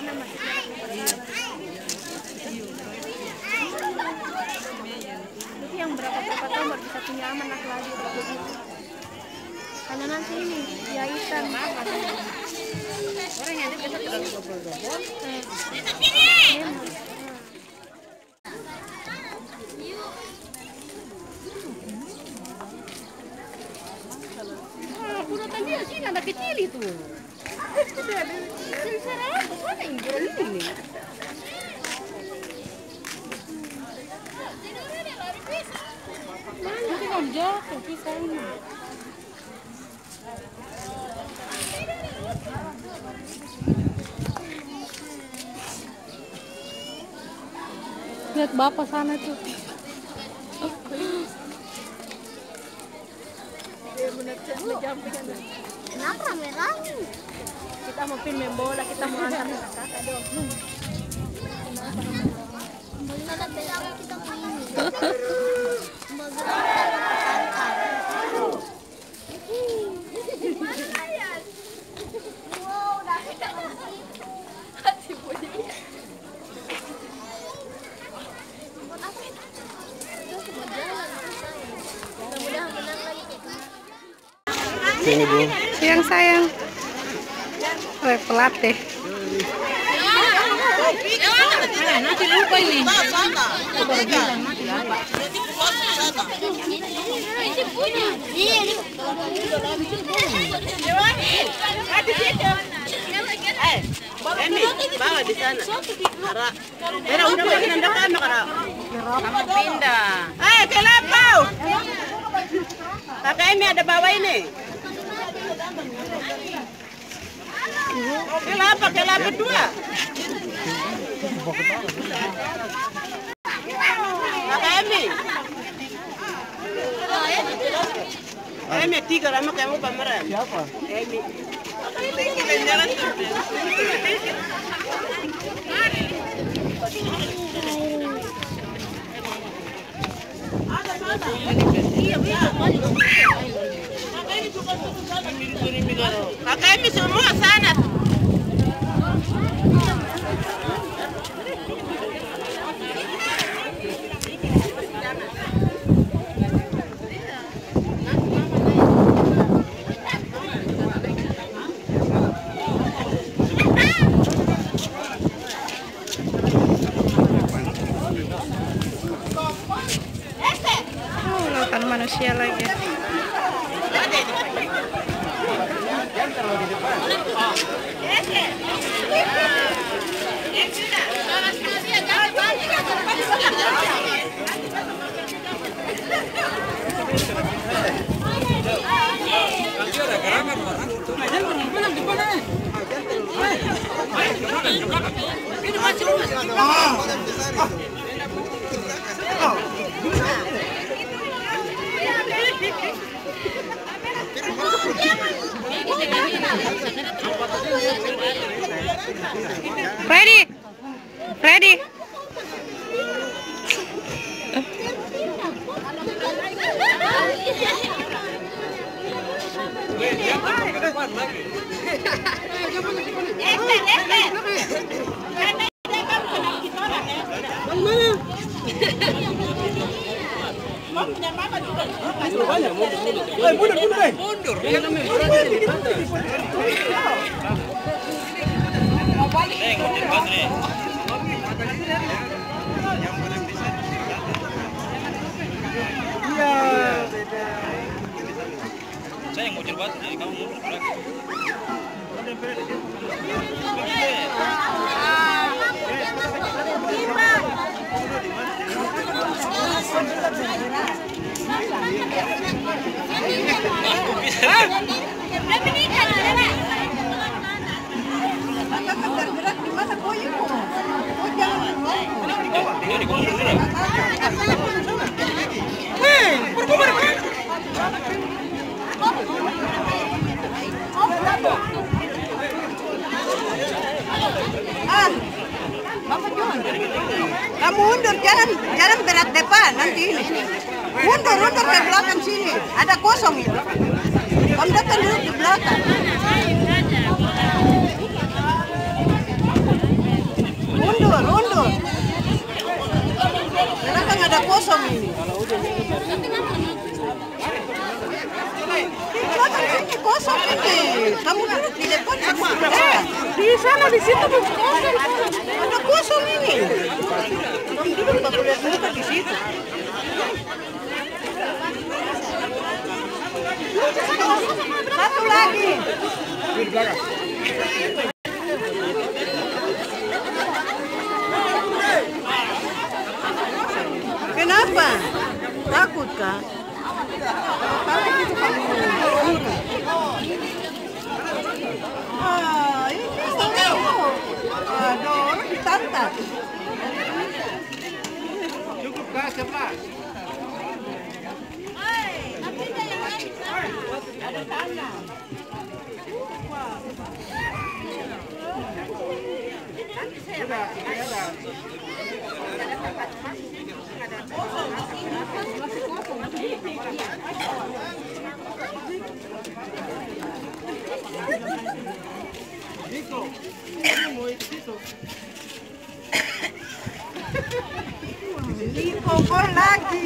Itu yang berapa tahun baru bisa punya anak lagi begitu. Karena nanti ini jahitan orang yang biasa terlalu gobol-gobol. Udah tadi sini ada kecil itu. Mana yang jual ini? Mana sih kan jatuh pisangnya? Lihat bapak sana tuh. Kenapa merah? Kita mau main bola, kita mau antar kakak dong. Kita main. Sini Bu. Siang sayang. Pelat deh. Nanti lupa ini. Ini punya. Bawa di sana. Era udah makin andakan makara. Kamu pindah. Kenapa? Kakak ini ada bawa ini. Kelapa dua. Kakak Emi. Emi 3 lama kamu pameran. Siapa? Emi. Jalan terus. Kakak Emi semua sana. Lautan manusia lagi. Ready. Mundur. Saya yang ngucil batu, jadi kamu mundur belakang. Kamu mundur, jangan berat depan nanti ini. Mundur ke belakang sini. Ada kosong itu. Kamu datang dulu di belakang. kosong ini. Di belakang sini kosong ini. Kamu duduk di depan sini. Di sana di situ kosong. Ada kosong ini. Kamu duduk aku lihat muka di situ. Satu lagi. Di belakang. Kenapa? Takut kah? Takut itu kamu. Ini aduh, orang ditantang. Cukup kah sebelah? Ada tanda. Liko kok lagi.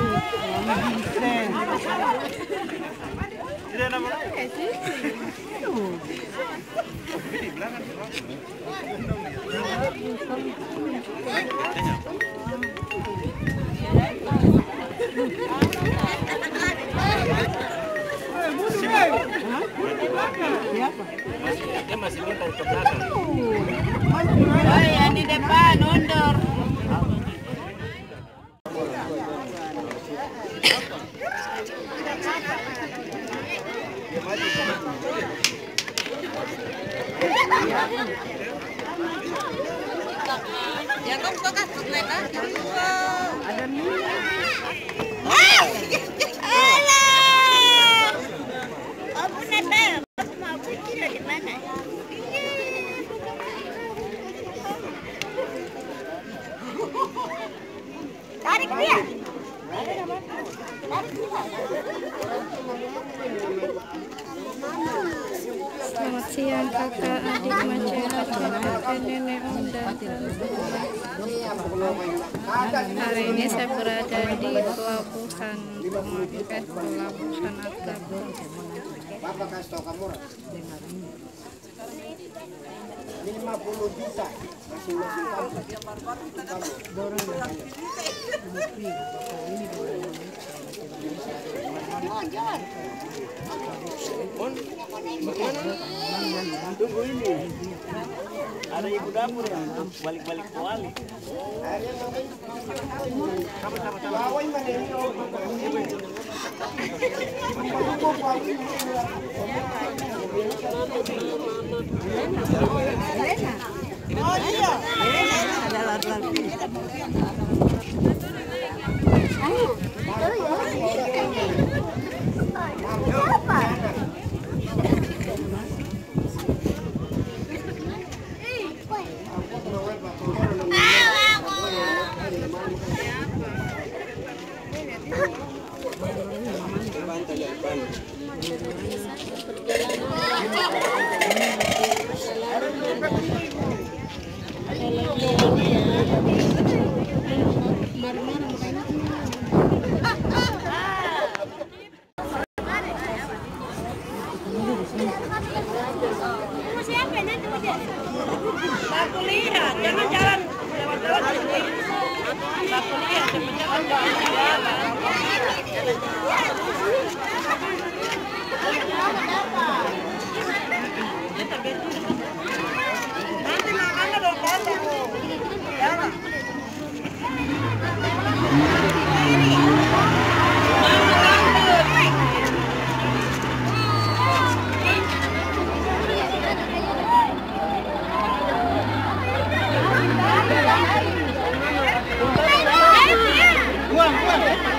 Tidak nama dia masih minta ke belakang. Oh ya di depan undur. Ya kamu kakak mereka ada nih. Tarik dia. Selamat siang kakak, adik, masyarakat, kakak, nenek, om, dan hari ini saya berada di pelabuhan pelabuhan Agapur. Bapak kasih tahu kamu 50 juta masing-masing tunggu ini ada ibu dapur yang balik-balik kuali. Oh iya, ada lari-lari. Aku lihat, jangan jalan lewat-lewat sini. Aku lihat, jangan nanti makannya dong potong. Jangan. Buang.